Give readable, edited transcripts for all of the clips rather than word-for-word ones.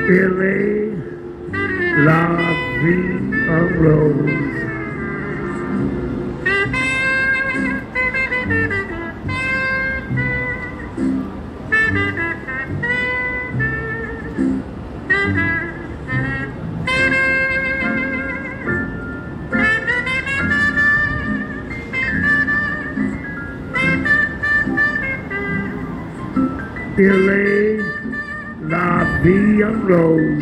Il est la vie en rose. Il est la vie en rose.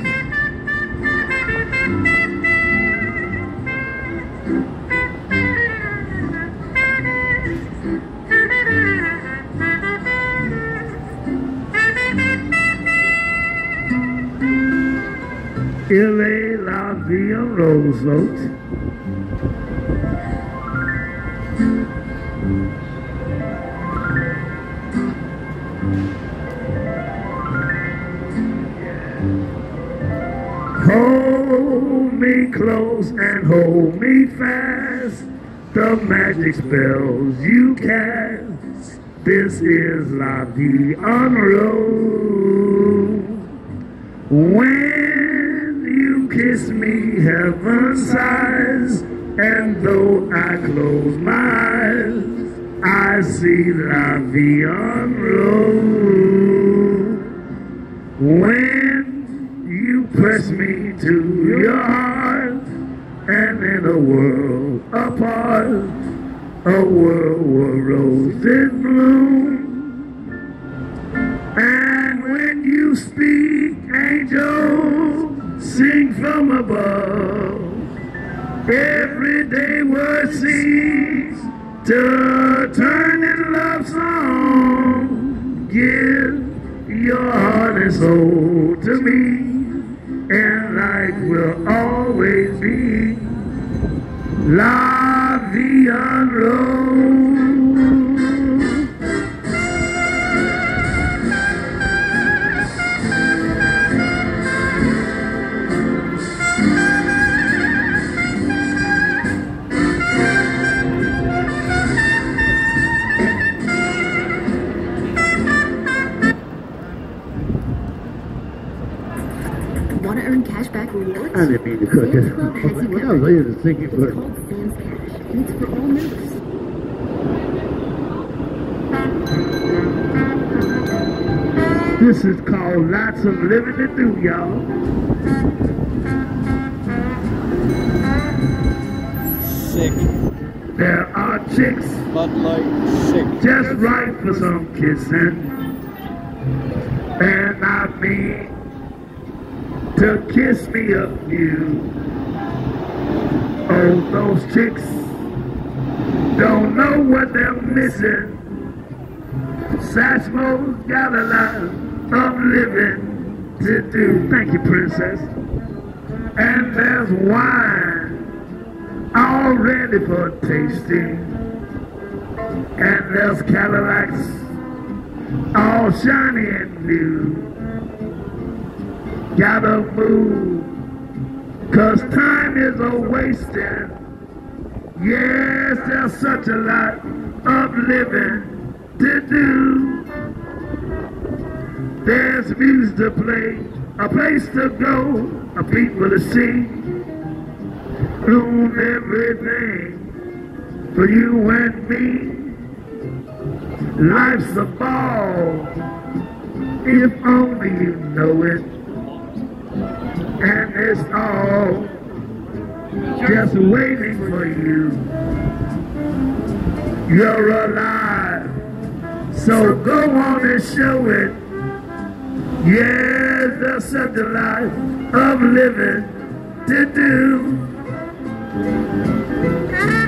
Il est la vie en rose, folks. Hold me close and hold me fast. The magic spells you cast. This is la vie en rose. When you kiss me, heaven sighs, and though I close my eyes, I see la vie en rose. When you press me to your heart, and in a world apart, a world where roses bloom. And when you speak, angels sing from above. Every day word seems to turn in love song. Give your heart and soul to me, and life will always be la vie en rose. Want to earn cashback rewards? I didn't mean to cook it. When I was later thinking, It's called Sam's Cash, and it's for all members. this is called Lots of Living to Do, y'all. Sick. There are chicks Bud Light. Sick. just right for some kissing, and I mean to kiss me a few. Oh, those chicks don't know what they're missing. Satchmo's got a lot of living to do. Thank you, princess. And there's wine all ready for tasting. And there's Cadillacs all shiny and new. Gotta move, 'cause time is a-wasting. Yes, there's such a lot of living to do. There's music to play, a place to go, a people to see. Doing everything for you and me. Life's a ball, if only you know it. And it's all just waiting for you. You're alive, so go on and show it. Yes, there's such a life of living to do.